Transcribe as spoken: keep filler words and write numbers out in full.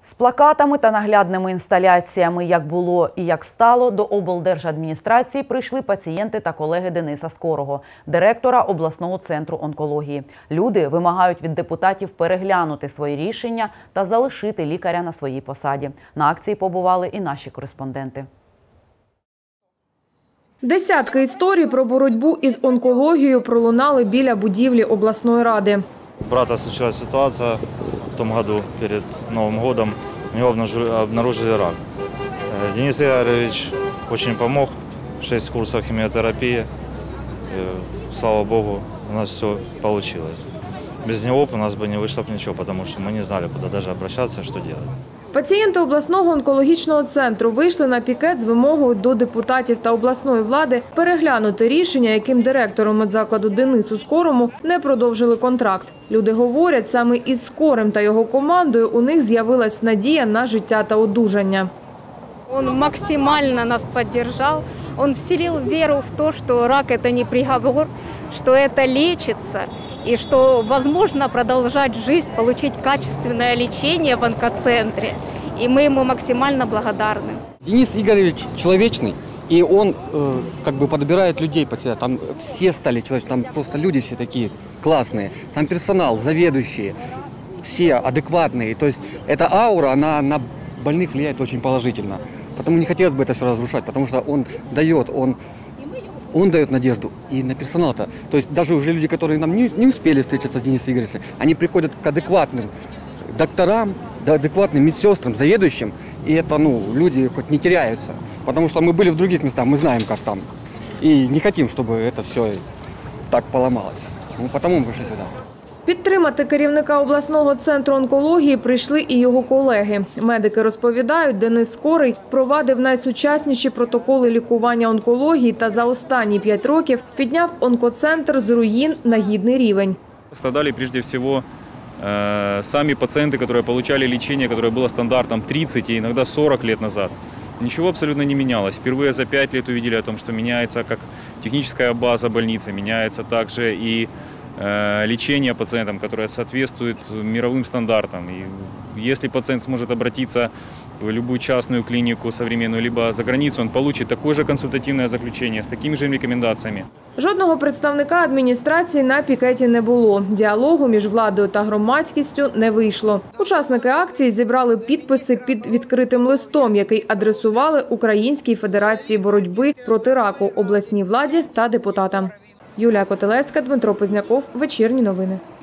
З плакатами та наглядними інсталяціями «Як було і як стало» до облдержадміністрації прийшли пацієнти та колеги Дениса Скорого, директора обласного центру онкології. Люди вимагають від депутатів переглянути свої рішення та залишити лікаря на своїй посаді. На акції побували і наші кореспонденти. Десятки історій про боротьбу із онкологією пролунали біля будівлі обласної ради. У брата случилась ситуация в том году, перед Новым годом, у него обнаружили рак. Денис Игоревич очень помог, шесть курсов химиотерапии, слава богу, у нас все получилось. Без него у нас бы не вышло бы ничего, потому что мы не знали, куда даже обращаться, что делать. Пацієнти обласного онкологічного центру вийшли на пікет з вимогою до депутатів та обласної влади переглянути рішення, яким директором медзакладу Денису Скорому не продовжили контракт. Люди говорять, саме із Скорим та його командою у них з'явилась надія на життя та одужання. Він максимально нас підтримав, він вселив віру в те, що рак – це не приговор, що це лічиться. И что возможно продолжать жизнь, получить качественное лечение в онкоцентре. И мы ему максимально благодарны. Денис Игоревич человечный, и он э, как бы подбирает людей под себя. Там все стали человечными, там просто люди все такие классные. Там персонал, заведующие, все адекватные. То есть эта аура, она на больных влияет очень положительно. Потому не хотелось бы это все разрушать, потому что он дает, он... Он дает надежду и на персонал-то. То есть даже уже люди, которые нам не, не успели встретиться с Денисом Игоревичем, они приходят к адекватным докторам, адекватным медсестрам, заведующим. И это, ну, люди хоть не теряются. Потому что мы были в других местах, мы знаем, как там. И не хотим, чтобы это все так поломалось. Ну, потому мы пришли сюда. Підтримати керівника обласного центру онкології прийшли і його колеги. Медики розповідають, Денис Скорий провадив найсучасніші протоколи лікування онкології та за останні п'ять років підняв онкоцентр з руїн на гідний рівень. Страдали прежде всего э, сами пациенты, которые получали лечение, которое было стандартом тридцать и иногда сорок лет назад. Ничего абсолютно не менялось. Впервые за пять лет увидели о том, что меняется как техническая база больницы, меняется также и лечение пациентам, которое соответствует мировым стандартам. И если пациент сможет обратиться в любую частную клинику современную, либо за границу, он получит такое же консультативное заключение с такими же рекомендациями. Жодного представника адміністрації на пікеті не було. Діалогу між владою та громадськістю не вийшло. Учасники акції зібрали підписи під відкритим листом, який адресували Українській федерації боротьби проти раку, обласній владі та депутатам. Юлія Котелевська, Дмитро Позняков. Вечірні новини.